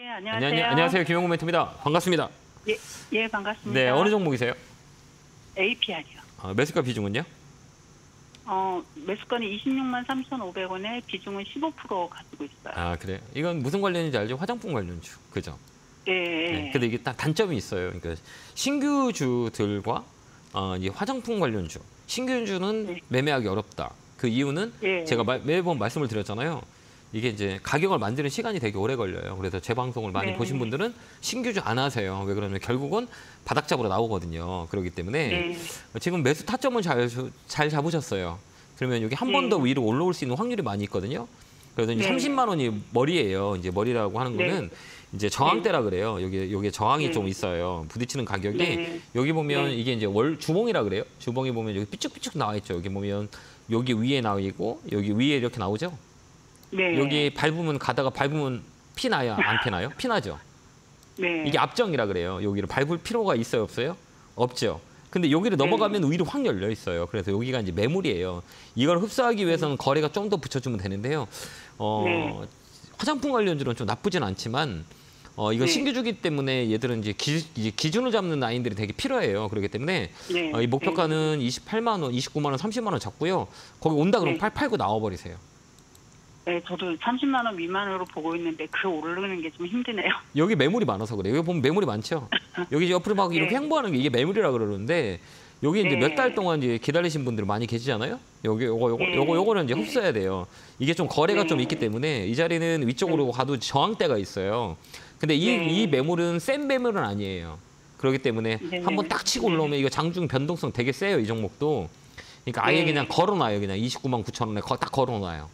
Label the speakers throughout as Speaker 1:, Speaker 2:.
Speaker 1: 안녕하세요.
Speaker 2: 안녕하세요. 김영구 멘토입니다. 반갑습니다.
Speaker 1: 예, 반갑습니다.
Speaker 2: 네, 어느 종목이세요?
Speaker 1: APR이요.
Speaker 2: 매수가 비중은요?
Speaker 1: 매수가는 26만 3,500원에 비중은 15% 가지고 있어요.
Speaker 2: 아, 그래요? 이건 무슨 관련인지 알죠? 화장품 관련주. 그죠?
Speaker 1: 예.
Speaker 2: 네, 근데 이게 딱 단점이 있어요. 그러니까 신규주들과 이 화장품 관련주. 신규주는
Speaker 1: 네.
Speaker 2: 매매하기 어렵다. 그 이유는
Speaker 1: 예.
Speaker 2: 제가 매번 말씀을 드렸잖아요. 이게 이제 가격을 만드는 시간이 되게 오래 걸려요. 그래서 제 방송을 많이
Speaker 1: 네.
Speaker 2: 보신 분들은 신규주 안 하세요. 왜 그러냐면 결국은 바닥 잡으러 나오거든요. 그렇기 때문에
Speaker 1: 네.
Speaker 2: 지금 매수 타점은 잘 잡으셨어요. 그러면 여기 한 번 더 위로 올라올 수 있는 확률이 많이 있거든요. 그래서 이제
Speaker 1: 네.
Speaker 2: 30만 원이 머리예요. 이제 머리라고 하는 거는 이제 저항대라 그래요. 여기 저항이
Speaker 1: 네.
Speaker 2: 좀 있어요. 부딪히는 가격이
Speaker 1: 네.
Speaker 2: 여기 보면
Speaker 1: 네.
Speaker 2: 이게 이제 주봉이라 그래요. 주봉에 보면 여기 삐쭉삐쭉 나와 있죠. 여기 보면 여기 위에 나와 있고 여기 위에 이렇게 나오죠.
Speaker 1: 네.
Speaker 2: 여기 가다가 밟으면 피나요? 안 피나요? 피나죠.
Speaker 1: 네.
Speaker 2: 이게 압정이라 그래요. 여기를 밟을 필요가 있어요, 없어요? 없죠. 근데 여기를 넘어가면 위로 확 열려 있어요. 그래서 여기가 이제 매물이에요. 이걸 흡수하기 위해서는 거래가 좀 더 붙여주면 되는데요.
Speaker 1: 네.
Speaker 2: 화장품 관련주는 좀 나쁘진 않지만 이건
Speaker 1: 네.
Speaker 2: 신규주기 때문에 얘들은 이제 기준을 잡는 라인들이 되게 필요해요. 그렇기 때문에
Speaker 1: 네.
Speaker 2: 이 목표가는 28만 원, 29만 원, 30만 원 잡고요. 거기 온다 그러면
Speaker 1: 네.
Speaker 2: 팔고 나와버리세요.
Speaker 1: 네, 저도 30만 원 미만으로 보고 있는데 그 오르는 게 좀 힘드네요.
Speaker 2: 여기 매물이 많아서 그래요. 여기 보면 매물이 많죠. 여기 옆으로 막 이렇게
Speaker 1: 네.
Speaker 2: 횡보하는 게 이게 매물이라 그러는데 여기 이제
Speaker 1: 네.
Speaker 2: 몇 달 동안 이제 기다리신 분들 많이 계시잖아요.
Speaker 1: 네.
Speaker 2: 요거는 이제 흡수해야 돼요. 이게 좀 거래가
Speaker 1: 네.
Speaker 2: 좀 있기 때문에 이 자리는 위쪽으로 가도 저항대가 있어요. 근데 이 매물은 센 매물은 아니에요. 그렇기 때문에
Speaker 1: 네.
Speaker 2: 한번 딱 치고 올라오면 이거 장중 변동성 되게 세요. 이 종목도. 그러니까 아예
Speaker 1: 네.
Speaker 2: 그냥 걸어놔요. 그냥 29만 9천 원에 딱 걸어놔요.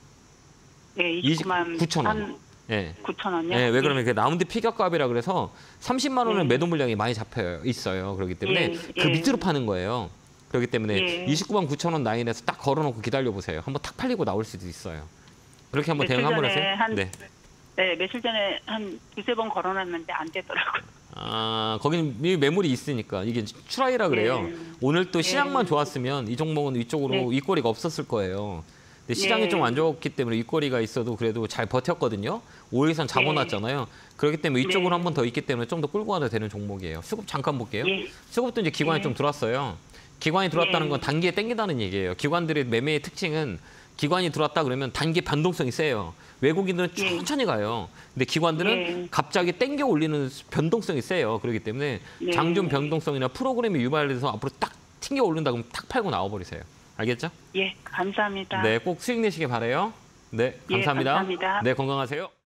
Speaker 1: 네, 29만
Speaker 2: 9천 원.
Speaker 1: 한
Speaker 2: 예.
Speaker 1: 9천 원이요?
Speaker 2: 네, 왜 그러면 그 라운드 피겨값이라 그래서 30만 원은
Speaker 1: 네.
Speaker 2: 매도 물량이 많이 잡혀 있어요. 그렇기 때문에
Speaker 1: 예,
Speaker 2: 그
Speaker 1: 예.
Speaker 2: 밑으로 파는 거예요. 그렇기 때문에
Speaker 1: 예.
Speaker 2: 29만 9천 원 라인에서 딱 걸어놓고 기다려 보세요. 한번 탁 팔리고 나올 수도 있어요. 그렇게 한번
Speaker 1: 며칠
Speaker 2: 대응 한번
Speaker 1: 전에
Speaker 2: 하세요. 네.
Speaker 1: 네, 며칠 전에 한 두세 번 걸어놨는데 안 되더라고요.
Speaker 2: 거기는 매물이 있으니까 이게 추라이라 그래요.
Speaker 1: 예.
Speaker 2: 오늘 또
Speaker 1: 예.
Speaker 2: 시장만 좋았으면 이 종목은 위쪽으로
Speaker 1: 네.
Speaker 2: 윗꼬리가 없었을 거예요. 근데 시장이
Speaker 1: 예.
Speaker 2: 좀 안 좋기 때문에 윗꼬리가 있어도 그래도 잘 버텼거든요. 5일선 잡아놨잖아요. 그렇기 때문에 이쪽으로
Speaker 1: 네.
Speaker 2: 한 번 더 있기 때문에 좀 더 끌고 가도 되는 종목이에요. 수급 잠깐 볼게요.
Speaker 1: 예.
Speaker 2: 수급도 이제 기관이
Speaker 1: 예.
Speaker 2: 좀 들어왔어요. 기관이 들어왔다는
Speaker 1: 예.
Speaker 2: 건 단기에 땡긴다는 얘기예요. 기관들의 매매의 특징은 기관이 들어왔다 그러면 단기 변동성이 세요. 외국인들은
Speaker 1: 예.
Speaker 2: 천천히 가요. 근데 기관들은
Speaker 1: 예.
Speaker 2: 갑자기 땡겨 올리는 변동성이 세요. 그렇기 때문에
Speaker 1: 네.
Speaker 2: 장중 변동성이나 프로그램이 유발돼서 앞으로 딱 튕겨 오른다 그러면 탁 팔고 나와버리세요. 알겠죠?
Speaker 1: 예, 감사합니다.
Speaker 2: 네, 꼭 수익 내시길 바라요. 네,
Speaker 1: 예,
Speaker 2: 감사합니다.
Speaker 1: 감사합니다.
Speaker 2: 네, 건강하세요.